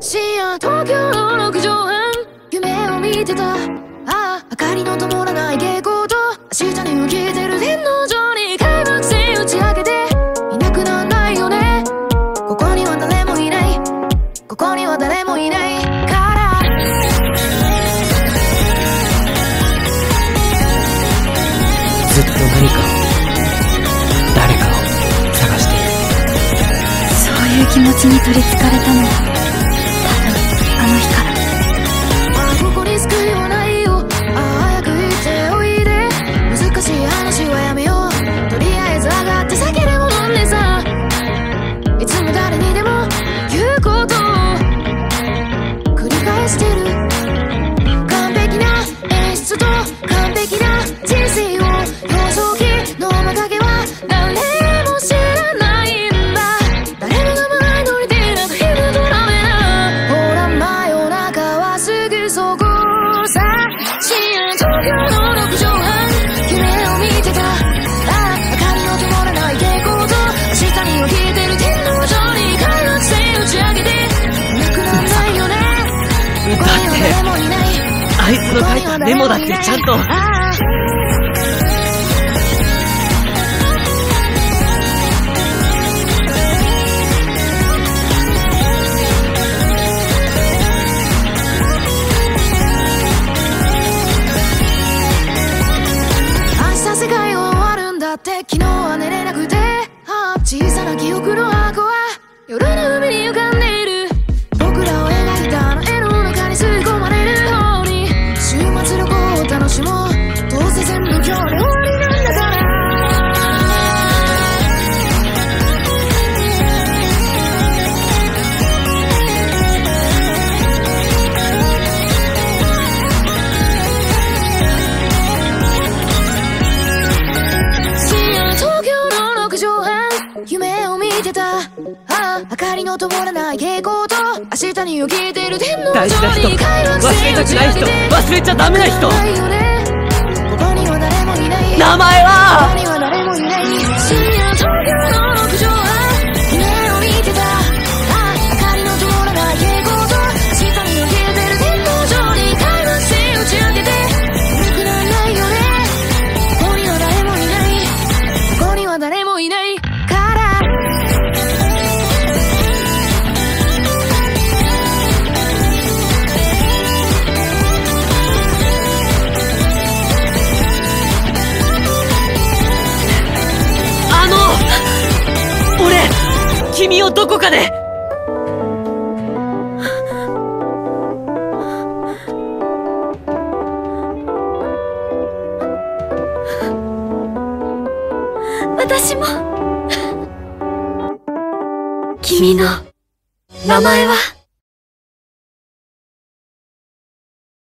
深夜東京の6畳半夢を見てた。ああ、明かりの灯らない蛍光灯、明日に向けてる天皇上に開幕戦打ち上げていなくなんないよね。ここには誰もいない、ここには誰もいないから。 ずっと何か誰かを探している。 そういう気持ちに取りつかれたのはあの日から。 ここに救いはないよ。早く行っておいで。難しい話はやめよう。とりあえず上がって酒でも飲んでさ。いつも誰にでも言うことを繰り返してる。完璧な演出と完璧な人生を、幼少期の面影は誰も知らないんだ。誰もが前乗りでなんか昼とダメな。ほら真夜中はすぐそこさ。深夜東京の6畳半夢を見てた。ああ、明かりの灯らない蛍光灯、下に起きてる天皇上に開幕戦打ち上げてなくなんないよね。ここには誰もいない、 あいつの書いたメモだってちゃんと。 世界は終わるんだって。昨日は寝れなくて、小さな記憶の箱は夜の海に浮かんでいる。僕らを描いたあの絵の中に吸い込まれるように、週末旅行を楽しもう。どうせ全部今日で終わりなんだから。夢を見てた。ああ、明かりの灯らない蛍光灯、明日に起きてる天皇上に開幕戦打ち上げて。 忘れちゃダメな人、 ここには誰もいない、 名前はここには誰もいない。深夜東京の6畳半夢を見てた。ああ、明かりの灯らない蛍光灯、明日に起きてる天皇上に開幕戦打ち上げてなくなんないよね。ここには誰もいない、ここには誰もいないから。 俺、君をどこかで。 私も君の名前は